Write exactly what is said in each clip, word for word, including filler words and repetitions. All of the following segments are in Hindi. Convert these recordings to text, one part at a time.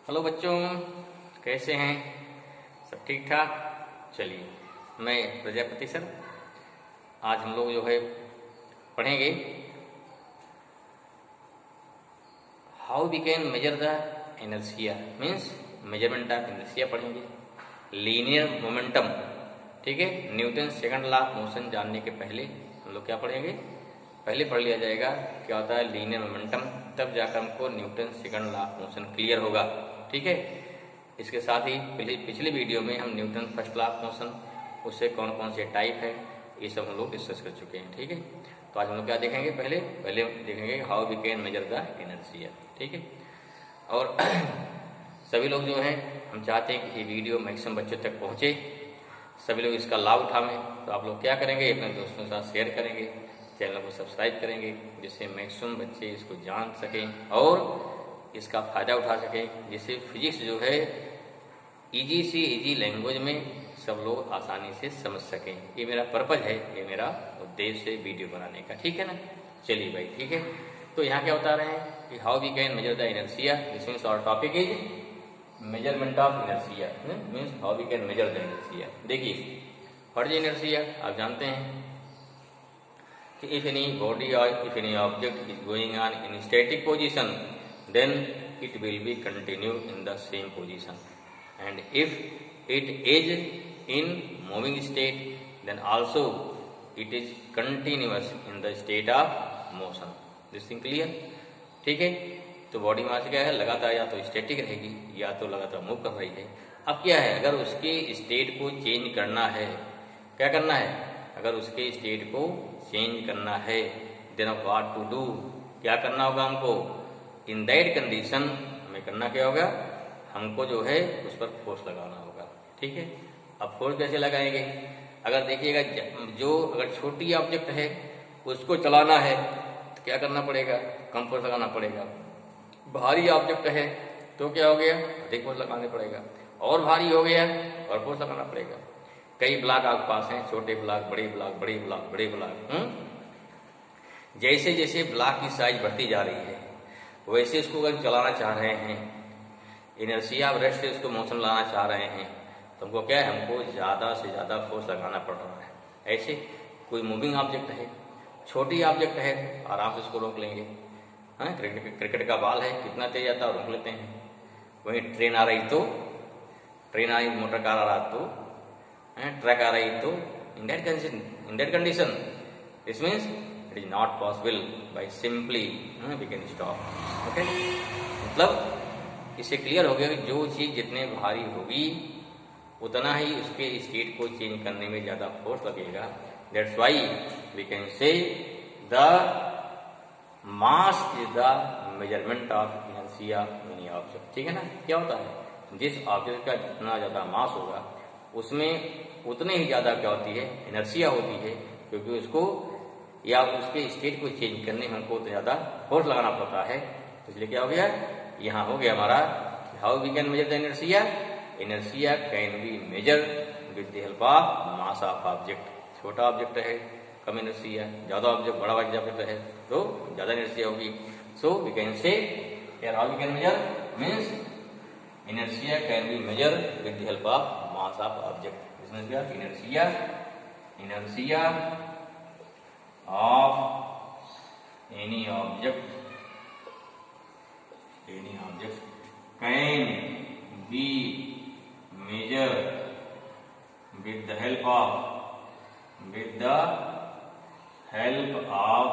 हेलो बच्चों, कैसे हैं? सब ठीक ठाक। चलिए, मैं प्रजापति सर। आज हम लोग जो है पढ़ेंगे how we can measure the inertia, means measurement of inertia पढ़ेंगे। लीनियर मोमेंटम, ठीक है। Newton second law of motion जानने के पहले हम लोग क्या पढ़ेंगे, पहले पढ़ लिया जाएगा क्या होता है लीनियर मोमेंटम, तब जाकर हमको Newton second law of motion clear होगा, ठीक है। इसके साथ ही पिछले वीडियो में हम Newton first law of motion, उससे कौन कौन से टाइप है, ये सब हम लोग डिस्कस कर चुके हैं, ठीक है। तो आज हम लोग क्या देखेंगे, पहले पहले देखेंगे how we can measure the inertia, ठीक है। और सभी लोग जो हैं, हम चाहते हैं कि ये वीडियो मैक्सिमम बच्चों तक पहुँचे, सभी लोग इसका लाभ उठावें। तो आप लोग क्या करेंगे, अपने दोस्तों के साथ शेयर करेंगे, चैनल को सब्सक्राइब करेंगे, जिससे मैक्सिमम बच्चे इसको जान सकें और इसका फ़ायदा उठा सकें, जिससे फिजिक्स जो है इजी से इजी लैंग्वेज में सब लोग आसानी से समझ सकें। ये मेरा पर्पज है, ये मेरा उद्देश्य है वीडियो बनाने का, ठीक है ना। चलिए भाई, ठीक है। तो यहाँ क्या बता रहे हैं कि how we can measure the inertia, this means our topic is measurement of inertia, means how we can measure the inertia. देखिए, व्हाट इज इनर्शिया, आप जानते हैं कि if any body or if any object is going on in static position, then it will be continue in the same position, and if it is in moving state, then also it is continuous in the state of motion. This thing clear? ठीक है। तो बॉडी में आज क्या है, लगातार या तो स्टैटिक रहेगी या तो लगातार मूव कर रही है। अब क्या है, अगर उसके स्टेट को चेंज करना है, क्या करना है, अगर उसके स्टेट को चेंज करना है, देन व्हाट टू डू, क्या करना होगा हमको, इन दैट कंडीशन हमें करना क्या होगा, हमको जो है उस पर फोर्स लगाना होगा, ठीक है। अब फोर्स कैसे लगाएंगे, अगर देखिएगा जो अगर छोटी ऑब्जेक्ट है उसको चलाना है तो क्या करना पड़ेगा, कम फोर्स लगाना पड़ेगा। भारी ऑब्जेक्ट है तो क्या हो गया, अधिक फोर्स लगाना पड़ेगा, और भारी हो गया और फोर्स लगाना पड़ेगा। कई ब्लॉक आपके पास हैं, छोटे ब्लॉक, बड़े ब्लॉक, बड़े ब्लॉक, बड़े ब्लॉक। हम्म जैसे जैसे ब्लॉक की साइज बढ़ती जा रही है, वैसे इसको अगर चलाना चाह रहे हैं, इनर्शिया ऑफ रेस्ट से इसको मोशन लाना चाह रहे हैं, तो हमको क्या है, हमको ज्यादा से ज्यादा फोर्स लगाना पड़ रहा है। ऐसे कोई मूविंग ऑब्जेक्ट है, छोटी ऑब्जेक्ट है, आराम से इसको रोक लेंगे। हाँ, क्रिकेट क्रिकेट का बॉल है, कितना तेज आता है, रोक लेते हैं। वहीं ट्रेन आ रही तो ट्रेन आ रही मोटर कार आ रहा तो ट्रक आ रही तो in that condition in that condition this means it is not possible by simply we can stop. Okay, मतलब इससे क्लियर हो गया कि जो चीज जितने भारी होगी उतना ही उसके स्टेट को चेंज करने में ज्यादा फोर्स लगेगा। That's why we can say the mass is the measurement of inertia any object, ठीक है ना। क्या होता है, जिस ऑब्जेक्ट का जितना ज्यादा मास होगा उसमें उतने ही ज्यादा क्या होती है, इनर्शिया होती है, क्योंकि उसको या उसके स्टेट को चेंज करने में हमको उतना ज्यादा फोर्स लगाना पड़ता है। तो इसलिए क्या हो गया, यहाँ हो गया हमारा how we can measure the inertia. Inertia can be measure with the help of mass of object. छोटा ऑब्जेक्ट है कम इनर्शिया, ज्यादा ऑब्जेक्ट बड़ा ऑब्जेक्ट है तो ज्यादा इनर्शिया होगी। So we can say how we can measure means inertia can be measured with the help of mass of object. This means क्या, inertia inertia of any object any object can be measured with the help of with the help of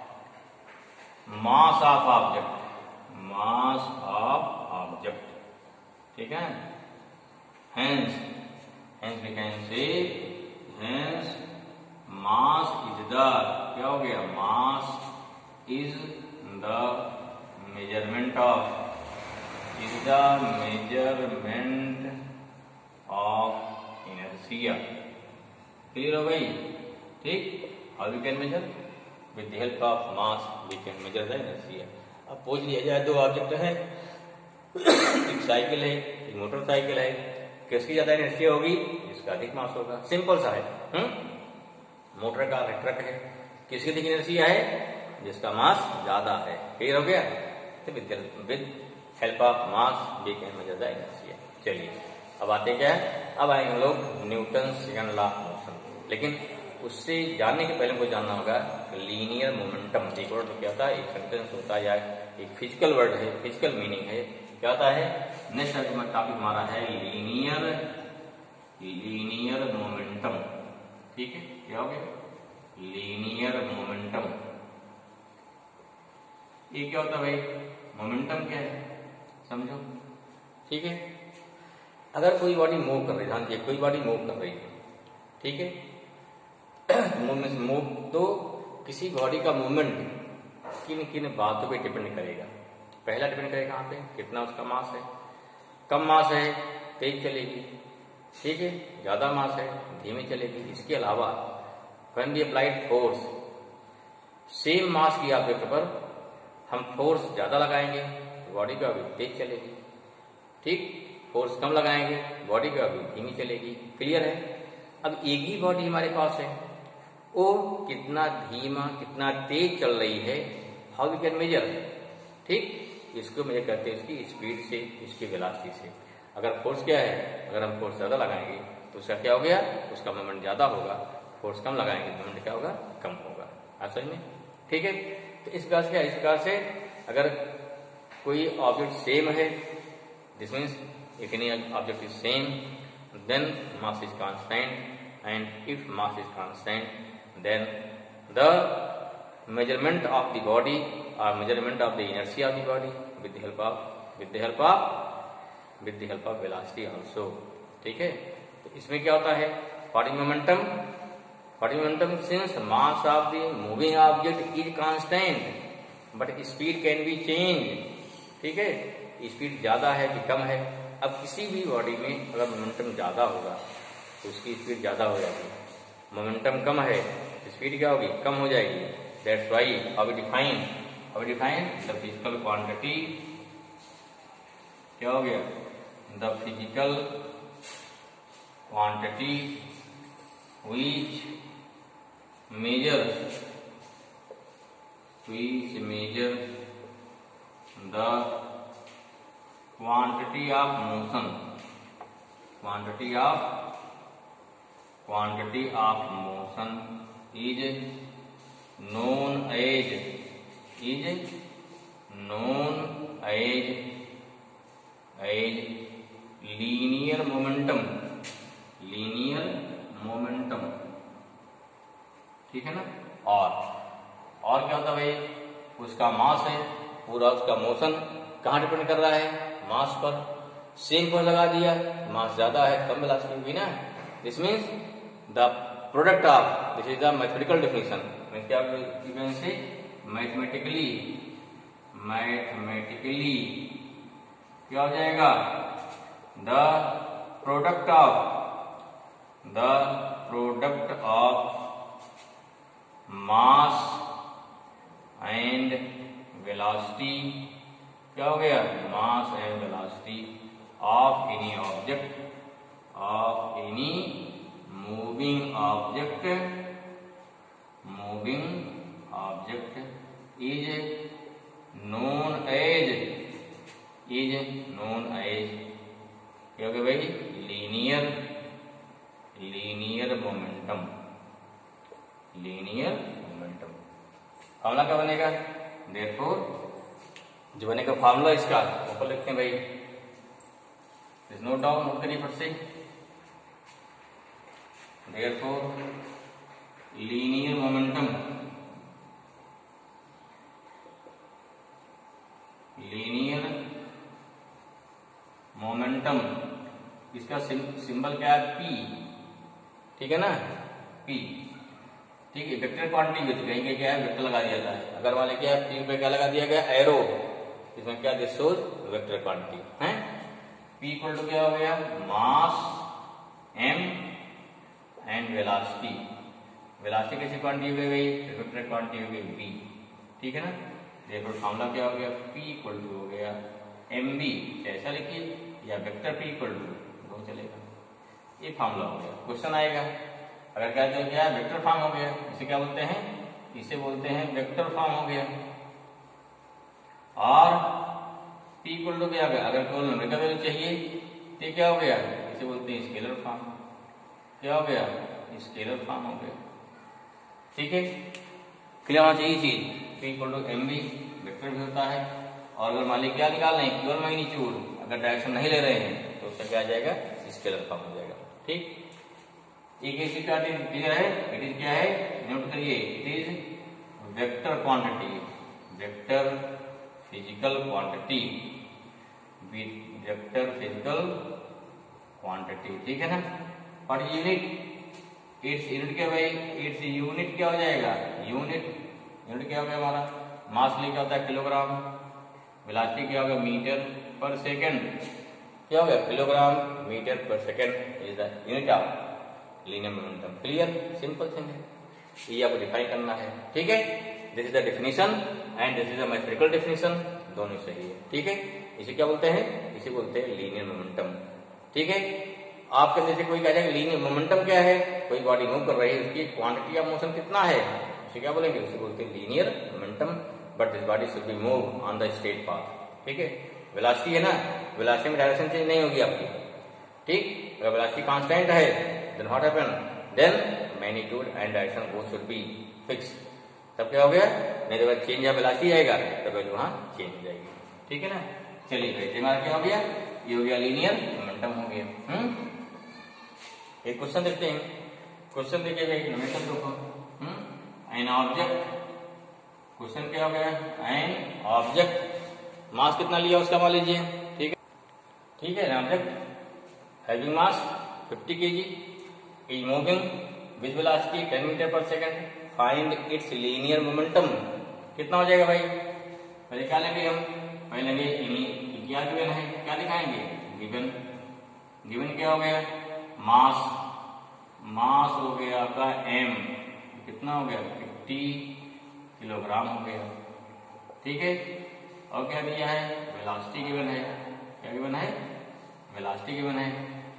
mass of object mass of object, ठीक है। Hence, hence we can say, hence mass is the, क्या हो गया, mass is the measurement of is the measurement of inertia। Clear हो गई, ठीक। How we can measure, with the help of mass we can measure the inertia। अब पूछ लिया जाए, दो ऑब्जेक्ट है, एक साइकिल है, एक मोटरसाइकिल है, किसकी ज्यादा इनर्शिया होगी, इसका अधिक मास होगा। सिंपल सा है। हम्म मोटर कार है, ट्रक है, किसकी अधिक इनर्शिया है, जिसका मास ज्यादा है। क्लियर हो गया। तो with help of mass we can measure the inertia. चलिए अब आते क्या है, अब आएंगे हम लोग Newton second law of motion. लेकिन उससे जानने के पहले हमको जानना होगा लीनियर मोमेंटम एक वर्ड क्या होता है, एक सेंटेंस होता है या एक फिजिकल वर्ड है, फिजिकल मीनिंग है, क्या होता है। नेक्स्ट टॉपिक हमारा है लीनियर लीनियर मोमेंटम। ठीक है, क्या हो गया लीनियर मोमेंटम। ये क्या होता है भाई, मोमेंटम क्या है समझो। ठीक है, अगर कोई बॉडी मूव कर रही है, ध्यान दिए कोई बॉडी मूव कर रही है, ठीक है, मूव तो किसी बॉडी का मूवमेंट किन किन बातों पे डिपेंड करेगा। पहला डिपेंड करेगा कहाँ पे, कितना उसका मास है। कम मास है तेज चलेगी, ठीक है, ज्यादा मास है धीमी चलेगी। इसके अलावा when we applied force, same mass की ऑब्जेक्ट पर हम फोर्स ज्यादा लगाएंगे तो बॉडी का भी तेज चलेगी, ठीक, फोर्स कम लगाएंगे बॉडी का भी धीमी चलेगी। क्लियर है। अब एक ही बॉडी हमारे पास है, वो कितना धीमा कितना तेज चल रही है, हाउ वी कैन मेजर, ठीक, इसको मेजर करते हैं इसकी स्पीड से, इसकी वेलोसिटी से। अगर फोर्स क्या है, अगर हम फोर्स ज्यादा लगाएंगे तो उसका क्या हो गया, उसका मोमेंट ज्यादा होगा। फोर्स कम लगाएंगे तो मोमेंट क्या होगा, कम होगा। असल में ठीक है। तो इस प्रकार से इस प्रकार से अगर कोई ऑब्जेक्ट सेम है, this means if any object is same then mass is constant, and if mass is constant then the measurement of the body or measurement of the inertia of the body with the help of with the help of with the help of velocity also। ठीक है, तो इसमें क्या होता है, body momentum body momentum since mass of the moving object is constant but speed can be changed। ठीक है, स्पीड ज्यादा है कि कम है। अब किसी भी बॉडी में अगर मोमेंटम ज्यादा होगा तो उसकी स्पीड ज्यादा हो जाएगी, मोमेंटम कम है स्पीड क्या होगी, कम हो जाएगी। That's why how we define how we define the physical quantity, क्या हो गया, the physical quantity which measures which measure the quantity of motion quantity of quantity of motion is known as is known as as linear momentum linear momentum। ठीक है ना। और और क्या होता है भाई, उसका मास है, पूरा उसका मोशन कहाँ डिपेंड कर रहा है, मास पर। सेम पर लगा दिया, मास ज्यादा है कम वेलोसिटी होगी ना। This means the product of, this is the mathematical definition, क्या से मैथमेटिकली मैथमेटिकली क्या हो जाएगा, the product of the product of mass and velocity, क्या हो गया, mass and velocity of any object of any moving object moving object is known as is known as क्या हो गया भाई, linear linear momentum linear momentum. Formula क्या बनेगा, देयरफॉर जो बनेगा फार्मूला इसका ऊपर लिखते हैं भाई, इज नोट डाउन, नोट करिए फट से। Therefore linear momentum linear momentum इसका सिंबल क्या है, पी। ठीक है ना, पी। ठीक है, वेक्टर क्वांटिटी विद कहीं क्या है, वेक्टर लगा दिया जाता है। अगर वाले क्या है, पी पे क्या लगा दिया गया, एरो। इसमें क्या दिस शोज वेक्टर क्वांटिटी है। पी इक्वल टू क्या हो गया, mass M and velocity. Velocity कैसी क्वांटिटी हो गई, वेक्टर क्वांटिटी हो गई वी। ठीक है ना। देखो फार्मूला क्या हो गया, P इक्वल टू हो गया एम बी, ऐसा लिखिए, या वेक्टर P इक्वल टू दो चलेगा। ये फार्मूला हो गया। क्वेश्चन आएगा अगर कहते हैं क्या वेक्टर फॉर्म हो गया, इसे क्या बोलते हैं, इसे बोलते हैं वेक्टर फॉर्म हो गया। और p इक्वल टू क्या हो गया, अगर केवल न्यूमेरिकल वैल्यू चाहिए तो क्या हो गया, इसे बोलते हैं स्केलर फॉर्म। क्या हो गया, स्केलर फॉर्म हो गया। ठीक है, क्लियर होना चाहिए चीज। p equal to M V vector भी होता है। और अगर मान लीजिए क्या निकाल रहे हैं, केवल मैग्नीट्यूड, अगर डायरेक्शन नहीं ले रहे हैं तो उसका क्या आ जाएगा, स्केलर फॉर्म हो जाएगा। ठीक, एक ऐसी क्लियर है, इट इज क्या है, नोट करिए, it is vector quantity, vector physical quantity, vector physical quantity. ठीक है ना। और यूनिट, इट्स यूनिट क्या भाई, इट्स यूनिट क्या हो जाएगा, यूनिट यूनिट क्या हो गया हमारा, मास लिखा होता है किलोग्राम, वेलोसिटी क्या होगा मीटर पर सेकंड, क्या हो गया kilogram metre per second is the unit of linear momentum. Clear, simple thing है, ये आपको डिफाइन करना है। ठीक है, this is the definition and this is the mathematical definition, दोनों सही है। ठीक है, इसे क्या बोलते हैं, इसे बोलते हैं लीनियर मोमेंटम। ठीक है, आपके जैसे कोई कहेगा लीनियर मोमेंटम क्या है, कोई बॉडी मूव कर रही है, उसकी क्वांटिटी ऑफ मोशन कितना है, उसे क्या बोलेंगे, उसे बोलते हैं linear momentum, but this body should be move on the straight path. ठीक है, वेलोसिटी है ना, वेलोसिटी में डायरेक्शन चेंज नहीं होगी आपकी। ठीक, अगर वेलोसिटी कांस्टेंट है then what happen, then magnitude and direction both should be fix. तब क्या हो गया, नहीं तो अगर चेंज या वेलोसिटी आएगा तब वैल्यू वहां चेंज हो जाएगी। ठीक है ना। चलिए भाई, हमारा क्या हो गया, ये हो गया लीनियर मोमेंटम हो गया। हम्म एक क्वेश्चन देखते हैं, क्वेश्चन देखिए भाई, मोमेंटम देखो, हम्म एन ऑब्जेक्ट, क्वेश्चन क्या हो गया, एन ऑब्जेक्ट मास कितना लिया उसका मान लीजिए। ठीक है, ठीक है, object having mass fifty KG is moving with velocity ten metre per second, find its linear momentum. कितना हो जाएगा भाई, पहले क्या लेंगे हम, पहले लेंगे क्या गिवन है, क्या दिखाएंगे, गिवन, गिवन क्या हो गया, मास, मास हो गया आपका m, कितना हो गया फिफ्टी किलोग्राम हो गया। ठीक है, और क्या दिया है, वेलोसिटी गिवन है, क्या गिवन है, वेलोसिटी गिवन है,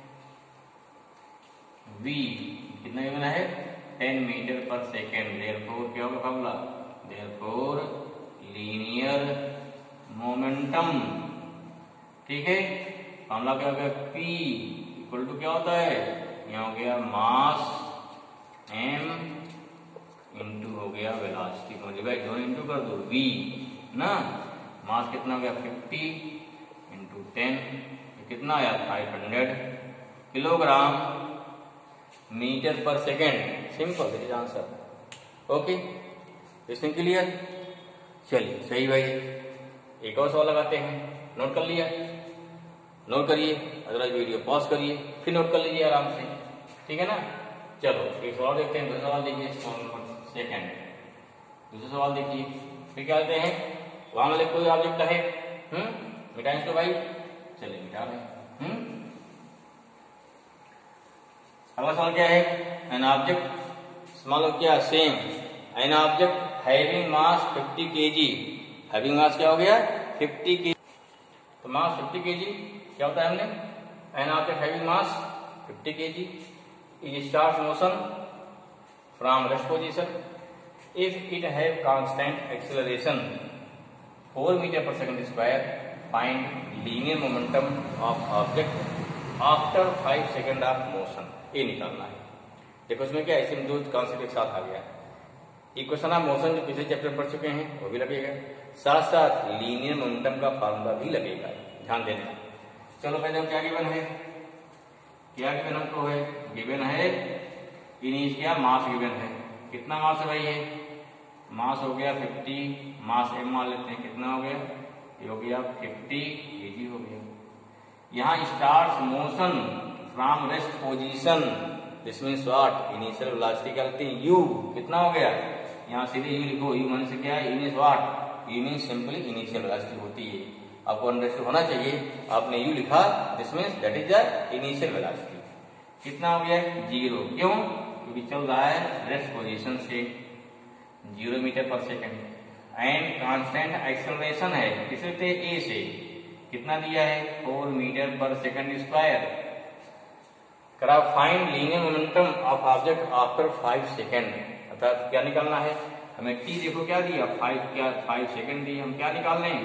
v कितना गिवन है, ten metre per second. Therefore क्या होगा फॉर्मूला, देयरफॉर लीनियर मोमेंटम। ठीक है, फॉर्मूला क्या हो गया, p इक्वल टू क्या होता है, यहाँ हो गया मास m इंटू हो गया वेलोसिटी, भाई दोनों इंटू कर दो, v ना, मास कितना हो गया फिफ्टी इंटू टेन, कितना आया five hundred kilogram metre per second. Simple, this is answer. Okay, इसमें क्लियर। चलिए सही भाई, एक और सवाल लगाते हैं, नोट कर लिया, नोट करिए, अदरवाइज वीडियो पॉज करिए, फिर नोट कर लीजिए आराम से। ठीक है ना। चलो एक सवाल देखते हैं, दूसरा सवाल देखिए, सेकंड दूसरा सवाल देखिए, फिर क्या कहते हैं, वहां वाले कोई ऑब्जेक्ट है, हम्म मिटाएं इसको भाई, चलिए मिटा रहे। हम्म अगला सवाल क्या है, एन ऑब्जेक्ट मान लो क्या same, an object having mass fifty KG, having mass क्या हो गया फिफ्टी केजी, तो मास फिफ्टी केजी क्या होता है हमने, an object having mass fifty KG is start motion from rest position if it have constant acceleration four metre per second square, find linear momentum of object after five second of motion. ये निकालना है। देखो इसमें क्या ऐसे दो कॉन्सेप्ट एक साथ आ गया, इक्वेशन ऑफ मोशन जो पिछले चैप्टर में पढ़ चुके हैं वो भी लगेगा, साथ साथ लीनियर मोमेंटम का फार्मूला भी लगेगा, ध्यान देना। चलो पहले हम क्या गिवन है, क्या गिवन हमको है, गिवन है इनिश क्या मास गिवन है, कितना मास है भाई, ये मास हो गया फिफ्टी, मास एम मान लेते हैं, कितना हो गया, ये हो गया फिफ्टी केजी हो गया। यहाँ start motion from rest position, this means what, initial velocity क्या लगती है u, कितना हो गया, यहाँ सीधे u लिखो, u मान से क्या है, initial what, u means simply initial velocity होती है, आपको अंडरस्टैंड होना चाहिए, आपने u लिखा, this means that is the initial velocity. कितना हो गया जीरो, क्यों, क्योंकि चल रहा है रेस्ट पोजीशन से zero metre per second, and constant acceleration है किससे, ए से, कितना दिया है four metre per second square. करा find linear momentum of object after five second, अर्थात क्या निकालना है हमें, टी देखो क्या दिया फाइव, क्या फाइव सेकेंड दिए, हम क्या निकाल रहे हैं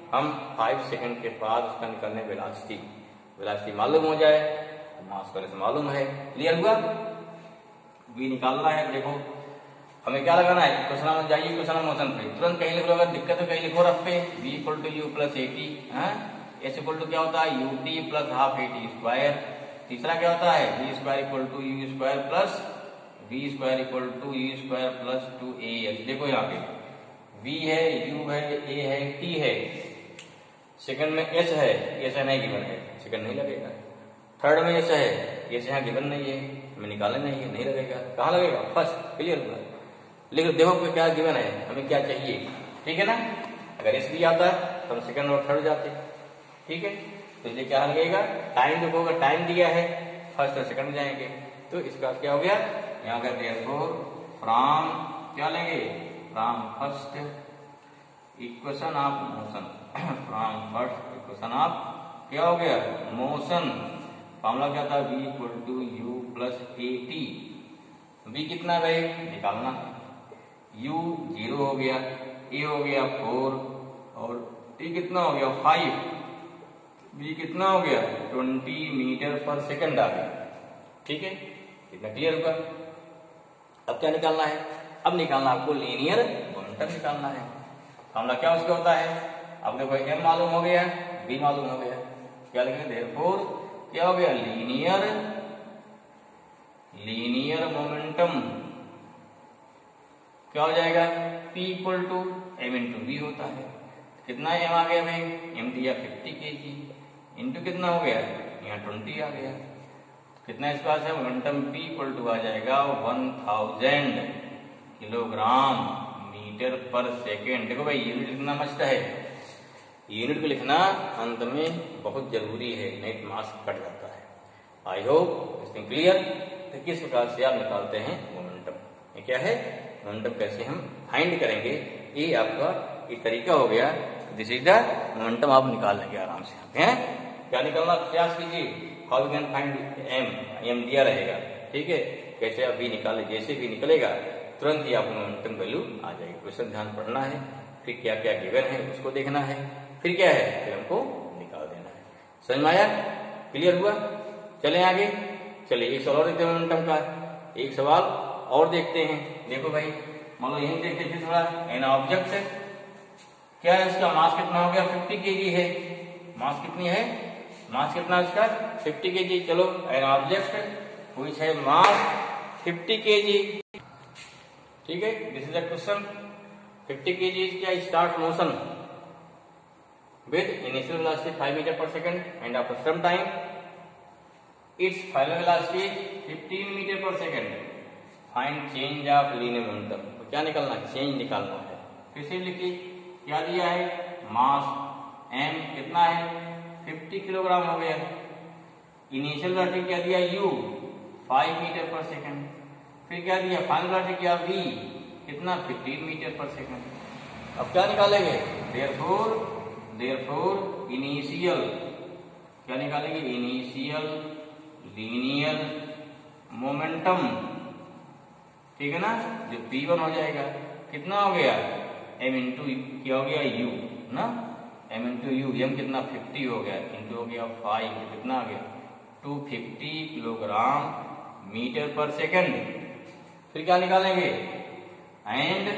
हम फाइव सेकंड के बाद उसका निकलने वेलोसिटी वेलोसिटी मालूम हो जाए, मास पहले से मालूम है। क्लियर हुआ? v निकालना है। देखो हमें क्या लगाना है, इक्वेशन में जाइए, इक्वेशन मोशन पे तुरंत कहीं लिख लो, अगर दिक्कत है कहीं लिखो रफ पे, v equal to U plus A T, S equal to क्या होता है U T plus half A T square. तीसरा क्या होता है v square equal to U square plus v square equal to U square plus two A S. देखो यहाँ पे v है, u है, a है, t है, सेकंड में s है, s है नहीं गिवन है, सेकंड नहीं लगेगा। थर्ड में s है, s यहाँ गिवन नहीं है, हमें निकालना नहीं है, नहीं लगेगा। कहाँ लगेगा? फर्स्ट। क्लियर हुआ? लिख देखो क्या गिवन है, हमें क्या चाहिए, ठीक है ना। अगर s भी आता तो हम सेकंड और थर्ड जाते, ठीक है। तो इसलिए क्या लगेगा, टाइम देखो अगर टाइम दिया है फर्स्ट और सेकंड जाएंगे, तो इसका क्या हो गया, यहाँ का देयरफॉर फ्रॉम क्या लेंगे, from first equation of motion, from first equation of क्या हो गया मोशन। फॉर्मूला क्या था, v equal to U plus A T. v कितना है भाई निकालना, u जीरो हो गया, a हो गया फोर और t कितना हो गया फाइव, v कितना हो गया ट्वेंटी मीटर पर सेकंड आ गया, ठीक है। कितना क्लियर होगा? अब क्या निकालना है, अब निकालना आपको लीनियर मोमेंटम निकालना है। फॉर्मूला क्या उसका होता है, अब देखो m मालूम हो गया, v मालूम हो गया, क्या लिखेंगे देयरफॉर क्या हो गया लीनियर लीनियर मोमेंटम क्या हो जाएगा, p equal to M into V होता है। कितना m आ गया भाई, m दिया फिफ्टी के जी इंटू कितना हो गया यहाँ ट्वेंटी आ गया। कितना इसके पास है मोमेंटम p इक्वल टू आ जाएगा one thousand kilogram metre per second. देखो भाई यूनिट लिखना मस्त है, यूनिट को लिखना अंत में बहुत जरूरी है, नहीं तो मार्क्स कट जाता है। आई होप इसमें क्लियर। तो किस प्रकार से आप निकालते हैं मोमेंटम, ये क्या है मोमेंटम कैसे हम फाइंड करेंगे, ये आपका एक तरीका हो गया। दिस इज द मोमेंटम आप निकाल लेंगे आराम से। हैं क्या निकालना प्रयास कीजिए, how we can find M, M दिया रहेगा, ठीक है। कैसे आप भी निकाले, जैसे भी निकलेगा तुरंत ही आपको मोमेंटम वैल्यू आ जाएगी। क्वेश्चन ध्यान पढ़ना है, फिर क्या क्या गिवन है उसको देखना है, फिर क्या है फिर हमको निकाल देना है। समझ में आया? क्लियर हुआ? चलें आगे, चलिए एक सवाल और देखते हैं मोमेंटम का, एक सवाल और देखते हैं। देखो भाई मान लो यही देखते थे थोड़ा, एन ऑब्जेक्ट है, क्या है इसका मास कितना हो गया फिफ्टी केजी है, मास कितनी है, मास कितना है इसका फिफ्टी केजी। चलो एन ऑब्जेक्ट व्हिच है मास फिफ्टी केजी, ठीक है। This is a question, fifty KG is क्या start motion with initial velocity five meter per second and after some time its final velocity fifteen meter per second. Find change of linear momentum। तो क्या निकालना है, चेंज निकालना है। फिर से लिखिए क्या दिया है, मास m कितना है फिफ्टी किलोग्राम हो गया, इनिशियल वेलोसिटी क्या दिया u five metre per second, फिर क्या दिया फाइनल वेलोसिटी क्या v कितना फिफ्टीन मीटर पर सेकंड। अब क्या निकालेंगे, देयरफॉर देयरफॉर इनिशियल क्या निकालेंगे, इनिशियल लीनियर मोमेंटम, ठीक है ना, जो पी वन हो जाएगा कितना हो गया m इंटू क्या हो गया u ना, m इंटू यू, m कितना फिफ्टी हो गया इंटू हो गया फाइव, कितना आ गया two fifty kilogram metre per second. फिर क्या निकालेंगे, एंड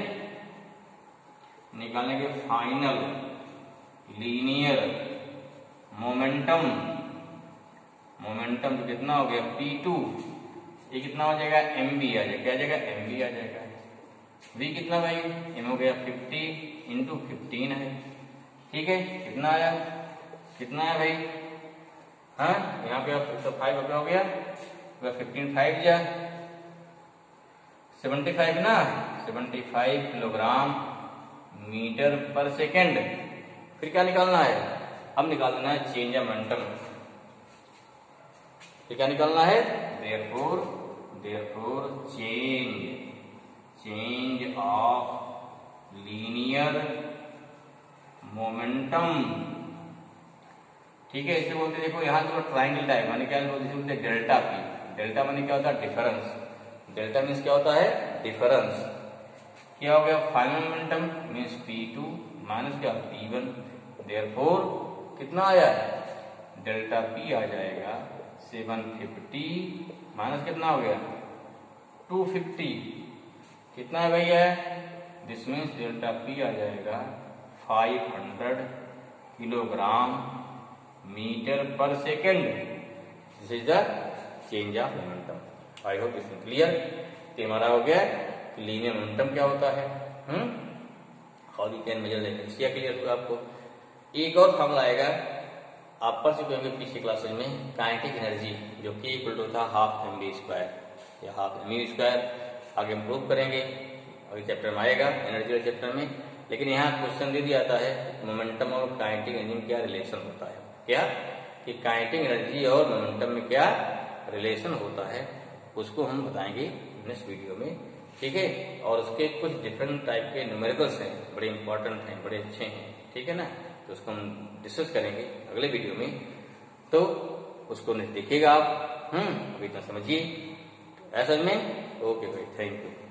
निकालेंगे फाइनल लीनियर मोमेंटम, मोमेंटम तो कितना हो गया पी टू, ये कितना हो जाएगा एम बी आ जाएगा, क्या आ जाएगा एम बी आ जाएगा। v कितना भाई, m हो गया फिफ्टी इंटू फिफ्टीन है, ठीक है। कितना आया, कितना है भाई, हाँ यहाँ पे आप फाइव हो गया, फिफ्टीन फाइव जा सेवेंटी फाइव ना, seventy five kilogram metre per second. फिर क्या निकालना है, अब निकालना है चेंज ऑफ मोमेंटम। फिर क्या निकालना है, therefore therefore change change of linear momentum, ठीक है। इसे बोलते देखो यहाँ जो ट्राइंगल टाइप माने क्या बोलते हैं डेल्टा पी, डेल्टा माने क्या होता है डिफरेंस, डेल्टा मीन्स क्या होता है डिफरेंस। क्या हो गया final momentum means P two minus क्या पी वन, देयरफॉर कितना आया, डेल्टा पी आ जाएगा सेवन फिफ्टी माइनस कितना हो गया टू फिफ्टी, कितना है भैया, दिस मीन्स डेल्टा पी आ जाएगा five hundred kilogram metre per second. This is the change of momentum. I hope this is clear. तो हमारा हो गया लीनियर मोमेंटम क्या होता है, hmm how we can measure the inertia, clear होगा आपको। एक और फॉर्मूला आएगा आप पढ़ चुके होंगे पिछले क्लासेज में, काइनेटिक एनर्जी जो कि इक्वल टू था हाफ एम बी स्क्वायर या हाफ एम यू स्क्वायर। आगे हम प्रूव करेंगे, अगले चैप्टर में आएगा एनर्जी वाले चैप्टर में। लेकिन यहाँ क्वेश्चन दे दिया आता है मोमेंटम और काइनेटिक एनर्जी में क्या रिलेशन होता है, क्या कि काइनेटिक एनर्जी और मोमेंटम में क्या रिलेशन होता है, उसको हम बताएंगे नेक्स्ट वीडियो में, ठीक है। और उसके कुछ डिफरेंट टाइप के न्यूमेरिकल्स हैं, बड़े इंपॉर्टेंट हैं, बड़े अच्छे हैं, ठीक है ना। तो उसको हम डिस्कस करेंगे अगले वीडियो में, तो उसको देखिएगा आप, हम्म अभी इतना समझिए ऐसा में। ओके भाई, थैंक यू।